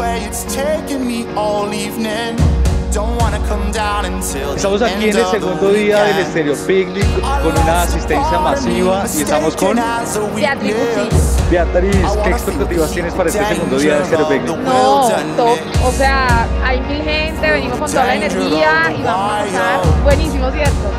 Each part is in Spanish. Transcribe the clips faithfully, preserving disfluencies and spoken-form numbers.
Estamos aquí en el segundo día del Stereo Picnic con una asistencia masiva y estamos con Beatriz. Beatriz, ¿qué expectativas tienes para este segundo día del Stereo Picnic? No, top. O sea, hay mil gente, venimos con toda la energía y vamos a estar buenísimo, ¿cierto?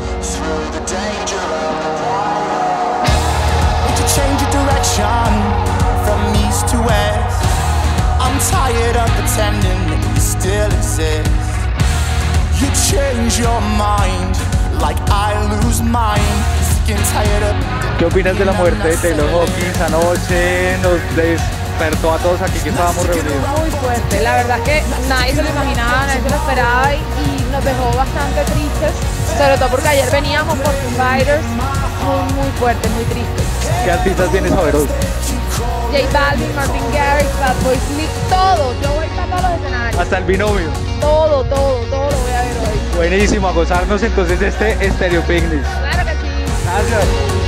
I'm tired of pretending that you still exist. You change your mind like I lose mine. Sick and tired of. ¿Qué opinas de la muerte de Taylor Hawkins anoche? Nos despertó a todos aquí que estábamos reunidos. Muy fuerte, la verdad es que nadie se lo imaginaba, nadie se lo esperaba y, y nos dejó bastante tristes, sobre todo porque ayer veníamos por Foo Fighters, muy muy fuerte, muy triste. ¿Qué artistas vienes a ver hoy? J Balvin, Martin Garrix, Fatboy Slim, todo, yo voy para todos los escenarios. Hasta el binomio. Todo, todo, todo lo voy a ver hoy. Buenísimo, a gozarnos entonces este Stereo Picnic. Claro que sí. Gracias.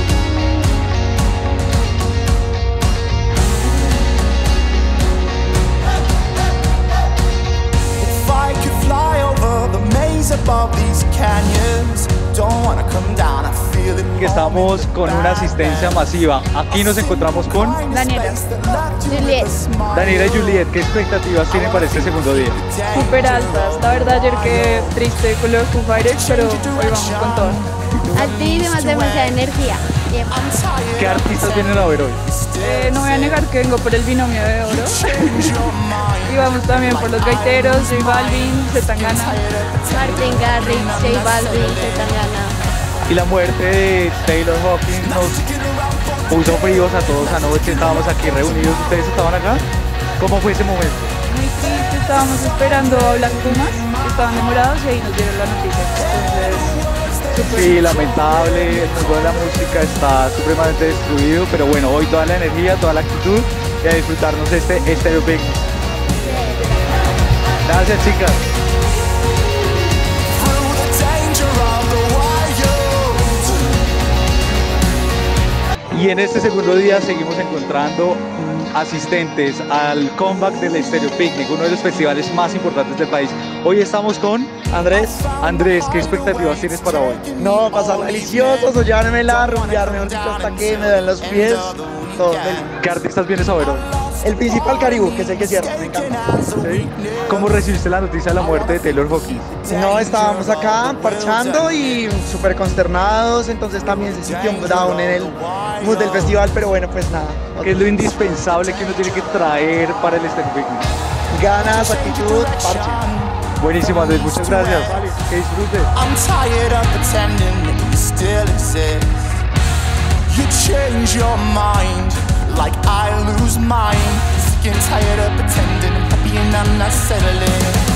If I could fly over the maze above these canyons, don't wanna come down, I feel it. Que estamos con una asistencia masiva. Aquí nos encontramos con Daniela. Juliet. Daniela y Juliet. ¿Qué expectativas tienen para este segundo día? Súper altas. La verdad ayer que triste con los Foo Fighters, pero hoy vamos con todo. Altísimas, demasiada energía. Bien. ¿Qué artistas vienen a ver hoy? Eh, no voy a negar que vengo por el binomio de oro. Y vamos también por los gaiteros, J Balvin, Zetangana. Martin Garrix, J Balvin, Zetangana. Y la muerte de Taylor Hawkins nos puso fríos a todos anoche. Estábamos aquí reunidos. ¿Ustedes estaban acá? ¿Cómo fue ese momento? Muy triste, estábamos esperando a Black Pumas, estaban demorados y ahí nos dieron la noticia. Entonces, sí, lamentable, el mundo de la música está supremamente destruido, pero bueno, hoy toda la energía, toda la actitud y a disfrutarnos este Stereo Picnic. Gracias, chicas. Y en este segundo día seguimos encontrando mm, asistentes al comeback del Stereo Picnic, uno de los festivales más importantes del país. Hoy estamos con Andrés. Andrés, ¿qué expectativas tienes para hoy? No, pasarla delicioso, soñármela, rumbearme hasta que me den los pies. Todo. ¿Qué artistas vienes a ver hoy? El principal Caribú, que es el que cierra, me encanta. ¿Sí? ¿Cómo recibiste la noticia de la muerte de Taylor Hawkins? No, estábamos acá parchando y súper consternados, entonces también se sintió un down en el mood del festival, pero bueno, pues nada. ¿Qué es lo indispensable que uno tiene que traer para el Stereo Picnic? Ganas, actitud, parche. Buenísimo, Andrés, muchas gracias. Vale, que disfrute. I'm tired of pretending that you still exist. You change your mind like I lose mine. Sick and tired of pretending I'm happy and I'm not settling.